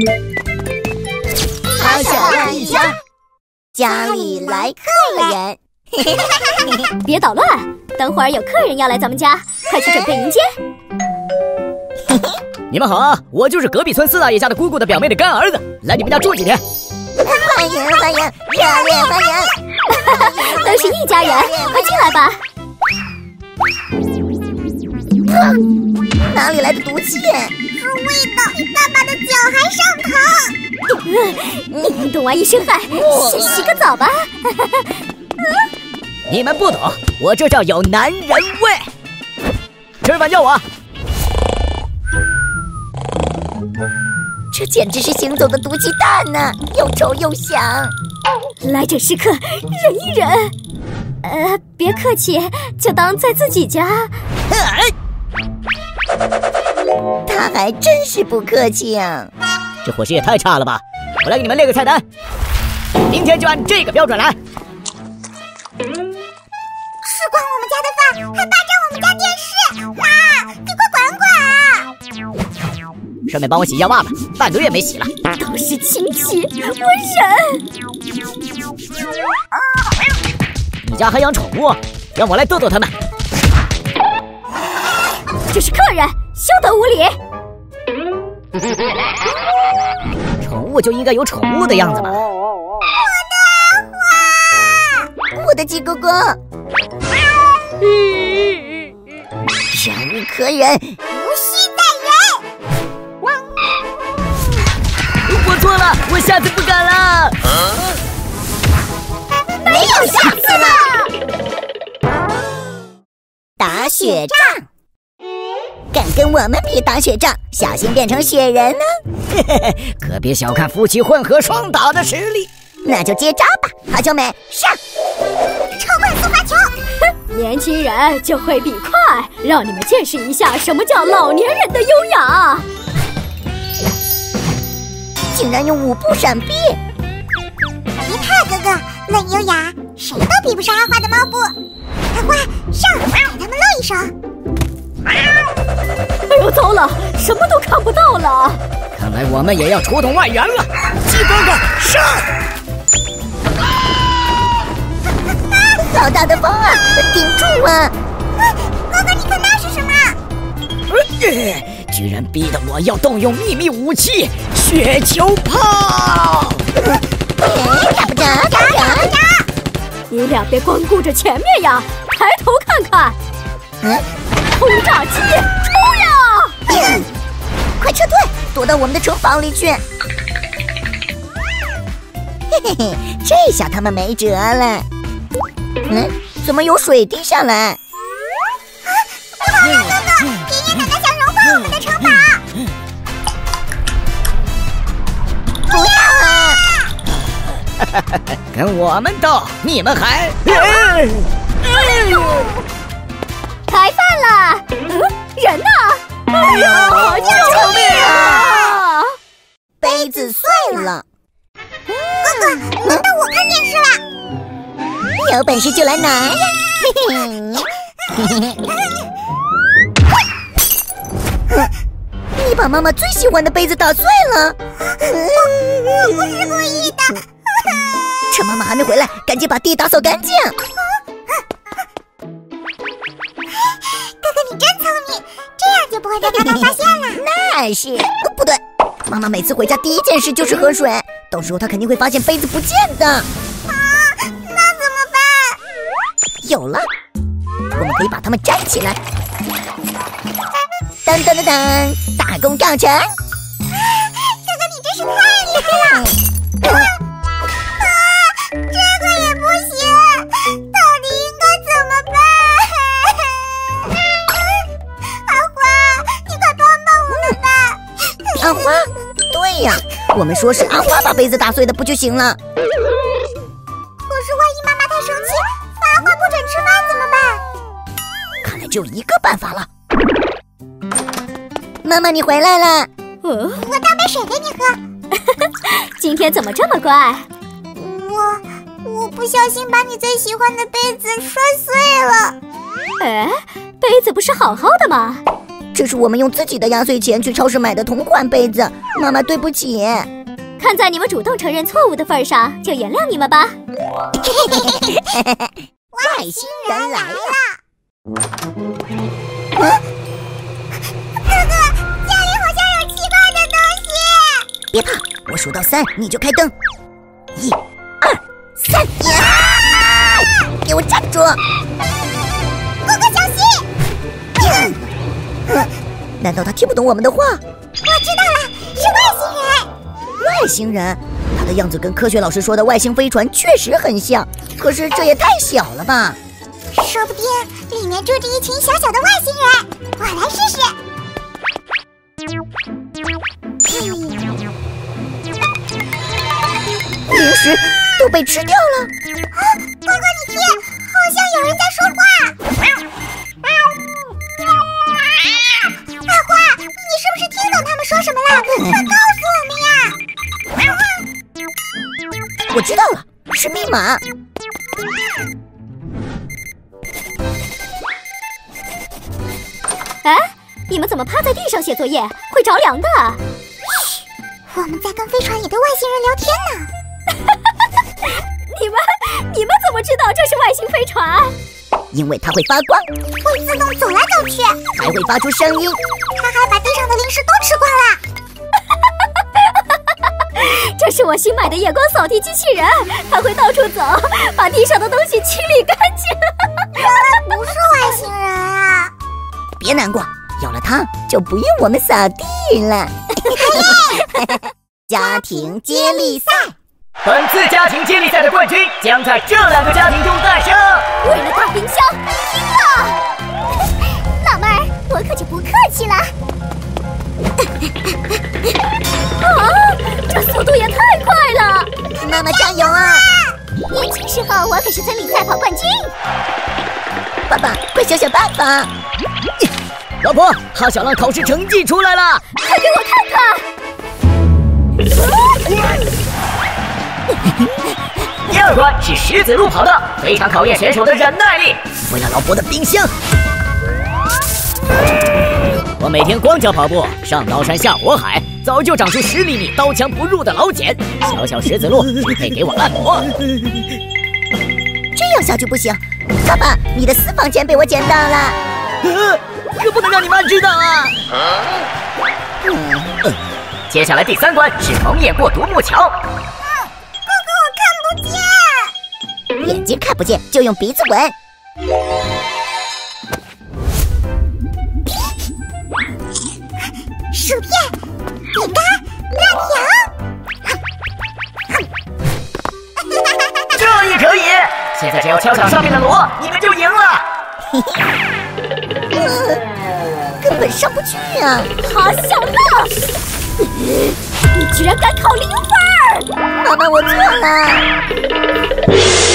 好小亮一家，家里来客人。 别捣乱，等会儿有客人要来咱们家，快去准备迎接。 你们好啊，我就是隔壁村四大爷家的姑姑的表妹的干儿子，来你们家住几天。 欢迎欢迎，热烈欢迎！ 都是一家人，快进来吧。 哪里来的毒气？ 是味道，爸爸的脚还上疼。 你运动完一身汗，先洗个澡吧。 你们不懂，我这叫有男人味。吃饭叫我。 这简直是行走的毒气弹呢，又臭又响。 来者是客，忍一忍。别客气，就当在自己家。 他还真是不客气啊！ 这伙食也太差了吧！我来给你们列个菜单，明天就按这个标准来。 吃光我们家的饭，还霸占我们家电视，妈，你快管管！ 顺便帮我洗一下袜子，半个月没洗了。 都是亲戚，我忍。 你家还养宠物？让我来逗逗他们。 这是客人，休得无礼。 宠物就应该有宠物的样子嘛。 我的鸡哥哥，忍无可忍， 无需再忍。 我错了，我下次不敢了。 没有下次了。 打雪仗，敢跟我们比打雪仗，小心变成雪人呢！ 可别小看夫妻混合双打的实力。 那就接招吧，好球美上！ 超快速发球！ 年轻人就会比快，让你们见识一下什么叫老年人的优雅。 竟然用5步闪避！ 别怕，哥哥，论优雅，谁都比不上阿花的猫步。阿花，上，给他们露一手。 哎呦，糟了，什么都看不到了。 看来我们也要出动外援了。鸡哥哥上！ 好大的风啊，顶住啊！ 哥哥，你看那是什么？ 居然逼得我要动用秘密武器雪球炮！ 打不着，打不着！ 你俩别光顾着前面呀，抬头看看。轰炸机，冲呀！ 快撤退，躲到我们的城堡里去！嘿嘿嘿，这下他们没辙了。怎么有水滴下来？ 不好了，哥哥，爷爷奶奶想融化我们的城堡！ 不要啊！ 跟我们斗，你们还…… 开饭了！人呢？哎呦，救命啊！ 杯子碎了。 哥哥，轮到我看电视了。 有本事就来拿呀！你把妈妈最喜欢的杯子打碎了。 我不是故意的。 趁妈妈还没回来，赶紧把地打扫干净。 哥哥，你真聪明，这样就不会被爸爸发现了。 那是，不对，妈妈每次回家第一件事就是喝水，到时候她肯定会发现杯子不见的。 那怎么办？ 有了，我们可以把它们粘起来。当当当当，大功告成！ 哥哥，你真是太厉害了！这个也不行，到底应该怎么办？阿花，你快帮帮我们吧！ 阿花，对呀，我们说是阿花把杯子打碎的不就行了？ 可是万一妈妈太生气，罚阿花不准吃饭怎么办？ 看来只有一个办法了。妈妈，你回来了。 我倒杯水给你喝。 今天怎么这么乖？ 我不小心把你最喜欢的杯子摔碎了。 哎，杯子不是好好的吗？ 这是我们用自己的压岁钱去超市买的同款杯子，妈妈对不起。 看在你们主动承认错误的份上，就原谅你们吧。 外星人来了！ 哥哥，家里好像有奇怪的东西。 别怕，我数到3，你就开灯。1、2、3，给我站住！ 哥哥小心！ 难道他听不懂我们的话？ 我知道了，是外星人。 外星人？他的样子跟科学老师说的外星飞船确实很像，可是这也太小了吧？ 说不定里面住着一群小小的外星人，我来试试。 零食都被吃掉了。 哥哥，你听，好像有人在说话。阿花，你是不是听懂他们说什么了？快告诉我们呀！ 我知道了，是密码。 哎，你们怎么趴在地上写作业？会着凉的。 嘘，我们在跟飞船里的外星人聊天呢。 你们怎么知道这是外星飞船？ 因为它会发光， 会自动走来走去， 还会发出声音。 它还把地上的零食都吃光了。 这是我新买的夜光扫地机器人，它会到处走，把地上的东西清理干净。 原来不是外星人啊！ 别难过，有了它就不用我们扫地了。家庭接力赛， 本次家庭接力赛的冠军将在这2个家庭中诞生。 为了大冰箱，拼了！ 老妹儿，我可就不客气了。 啊，这速度也太快了！ 妈妈加油啊！ 年轻时候我可是村里赛跑冠军。 爸爸，快想想办法！ 老婆，哈小浪考试成绩出来了， 快给我看看！ 第2关是石子路跑道，非常考验选手的忍耐力。为了老婆的冰箱，我每天光脚跑步，上刀山下火海，早就长出10厘米刀枪不入的老茧。小小石子路只配给我按摩。 这样下去不行，爸爸，你的私房钱被我捡到了。 可不能让你妈知道啊！接下来第3关是蒙眼过独木桥。 哥哥，我看不见。 眼睛看不见，就用鼻子闻。 薯片、饼干、辣条。 这也可以！现在只要敲响上面的锣，你们就赢了。 根本上不去啊！ 哈小浪，你居然敢考0分！ 妈妈，我错了。